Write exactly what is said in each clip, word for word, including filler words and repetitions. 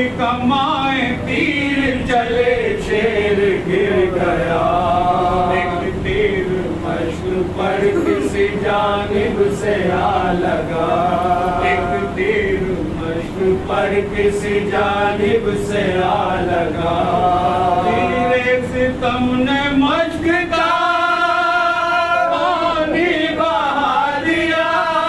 कमाए तीर चले शेर गिर गया। एक तीर मश्क पर किसी जानिब से आ लगा। एक तीर मश्क पर किसी जानिब से आ लगा। तीरे सितम ने मश्क का पानी बहा दिया।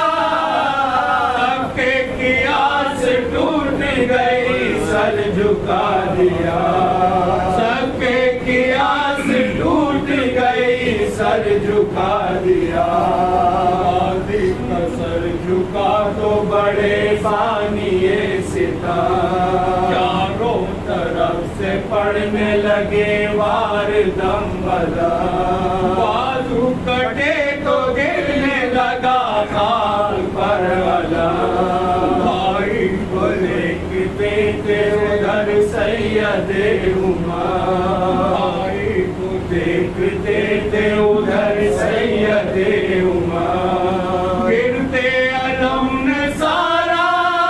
सबके कियास टूट गई सर झुका दिया। सबके कियास टूट गई सर झुका दिया। आदि का सर झुका तो बड़े बानिए सिता। चारों तरफ से पड़ने लगे वार दम बदा। बाजू कटे तो गिरने लगा खाल पर वाला। भाई को देखते थे उधर सैयदे उमर। भाई को देखते थे उधर सैयदे उमर। गिरते अलम ने सारा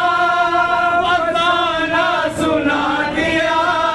बताना सुना दिया।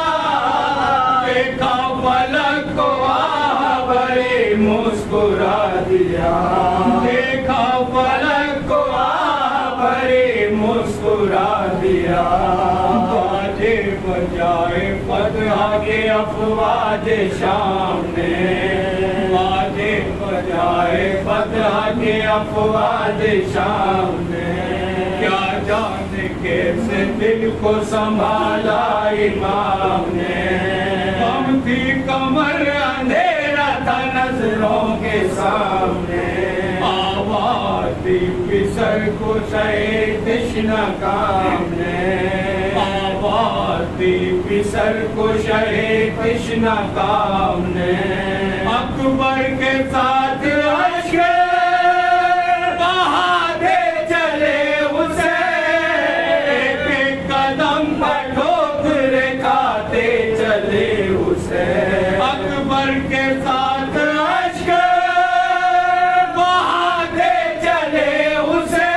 देखा पलक को आ बड़े मुस्कुरा दिया। देखा पलक को आ बड़े मुस्कुरा दिया। बाजे बजाए फतह के अफवाज शाम ने। बाजे बजाए फतह के अफवाज शाम ने। क्या जाने कैसे दिल को संभाला इमाम ने। हम थी कमर अंधेरा था नजरों के सामने। आवाज थी फिसर को सहे तृष्णा काम ने। आवाज थी फिसर को शहे तृष्णा काम ने। अकबर के साथ अश्क बहाते चले उसे। एक कदम पर ठोकरे खाते चले उसे। अकबर के साथ अश्क बहाते चले उसे।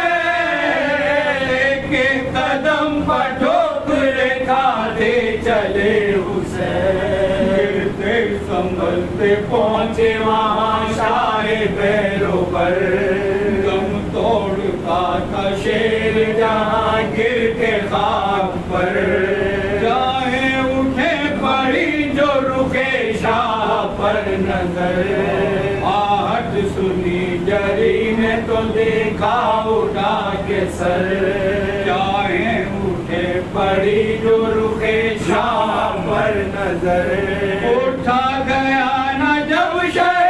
एक कदम पर ठोकरे खाते चले उसे। गिरते संभलते पहुंचे वहाँ शाहे पैरों पर। गम तोड़ता था शेर जहाँ गिर के खाक पर। चाहे उठे पड़ी जो रुके शाह पर नजर। आहट सुनी जरी ने तो देखा उठा के सर। चाहे उठे पड़ी जो रुके शाह पर नजर। उठा गया न जब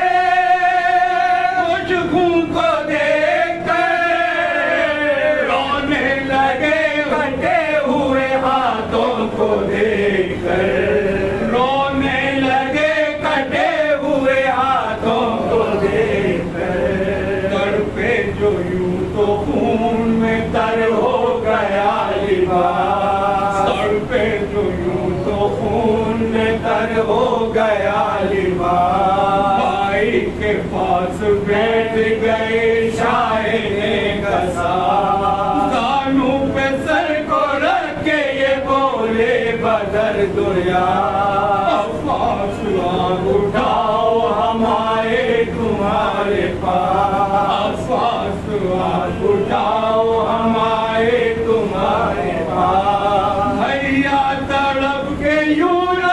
शहे खुशबू को देख कर। रोने लगे कटे हुए हाथों को देख कर। रोने लगे कटे हुए हाथों को देख कर। तड़पे जो यूं तो खून में तर हो गया लिबास। तड़पे जो यूं तो खून में तर हो गया लिबास। भाई के पास बैठ गए शाहे ने कसा। कानों पे सर को रख के ये बोले बदर दुया। अब्बास आग उठाओ हम आए तुम्हारे पास। अब्बास आग उठाओ हम आए तुम्हारे पास। भैया तड़प के यूं ना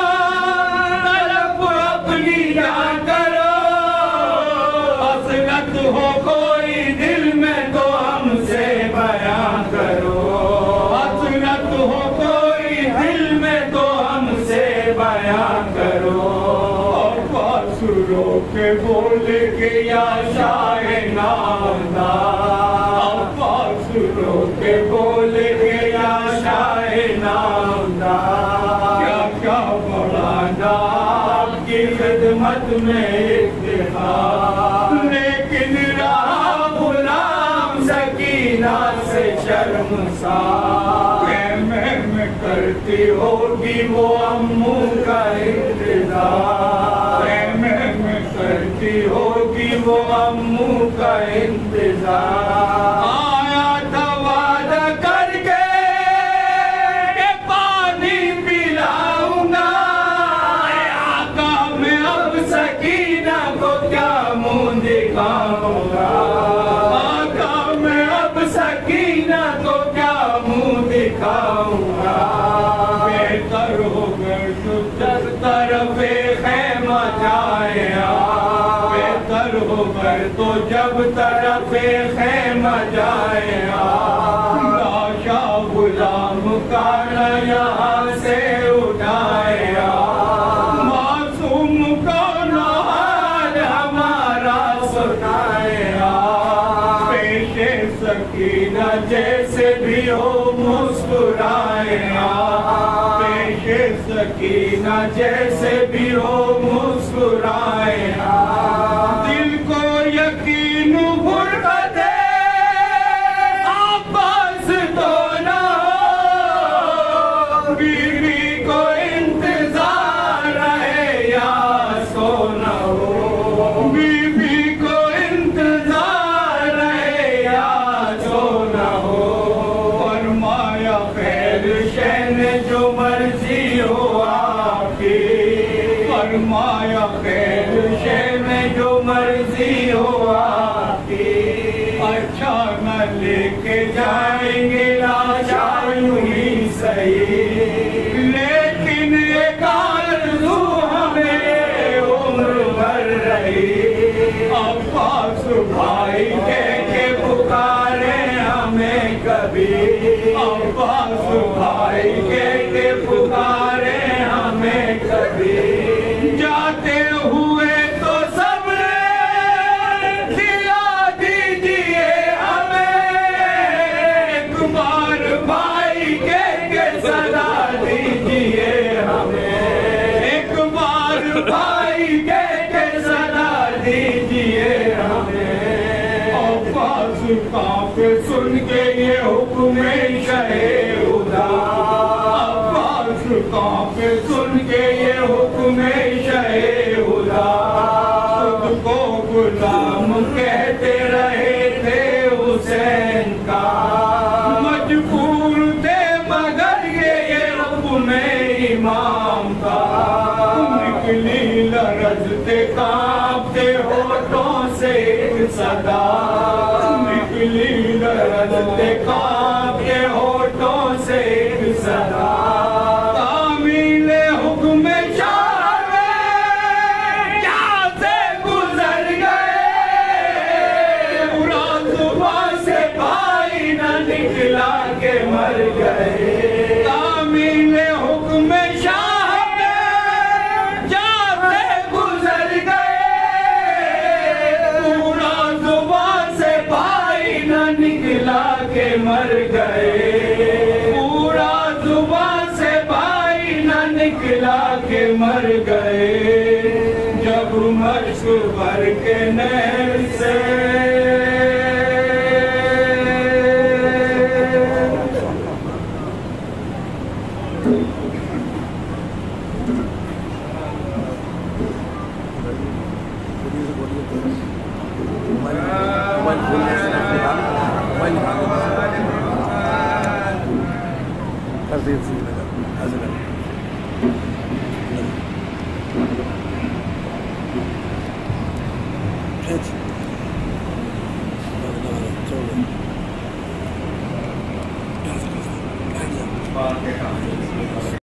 तड़प अपनी जान करो। हसरत हो कोई दिल में तो हमसे बयां करो। हसरत हो कोई दिल में तो हमसे बयां करो। और बासुरो के बोल के या शाहे नामदा। बासुरो के बोल के या शाहे नामदा। क्या क्या बढ़ाना आपकी खिदमत में इफ्तिखार। लेकिन रहा गुलाम सकीना से शर्मसार। में करती होगी वो अम्मू का इंतजार। में करती होगी वो अम्मू का इंतजार। आया था वादा करके के पर तो जब तरफे खैमा जाए लाशा गुलाम का न यहाँ से उठाए मासूम को न हाल हमारा सुनाए पेशे सकीना जैसे भी हो मुस्कुराए पेशे सकीना जैसे भी हो मुस्कुराए दिल को यकीन गुर्बत आपस तो न हो बीवी को इंतजार है या सो न हो बीवी को इंतजार है या सो न हो फरमाया खैर शहन जो मर्जी हो आपकी फरमाया खैर शहन में जो मर्जी हो आपकी अच्छा न लेके जाएंगे लाशा यूं ही सही लेकिन एक आरज़ू हमें उम्र भर रही अब्बास भाई कह के पुकारे हमें कभी अब्बास भाई कह के पुकारे हमें कभी जाते हुए तो सब्र दिला दीजिए हमें एक बार भाई के के सदा दीजिए हमें एक बार भाई के के सदा दीजिए हमें अब्बास काफ़े सुन के ये हुक्म शहे खुदा अब्बास काफ़े सुन के ये हुक्म शहे खुदा खुद को गुलाम कहते रहे थे हुसैन का मजबूर थे मगर ये ये हुक्म इमाम का निकली लरजते कांपते होठों से एक सदा निकली लरजते कांपते होठों से एक सदा निकला के मर गए तामीले हुक्म शाह में जाते गुजर गए पूरा जुबान से भाई न निकला के मर गए पूरा जुबान से भाई न निकला के मर गए जब मश्क भर के नहर से Catch.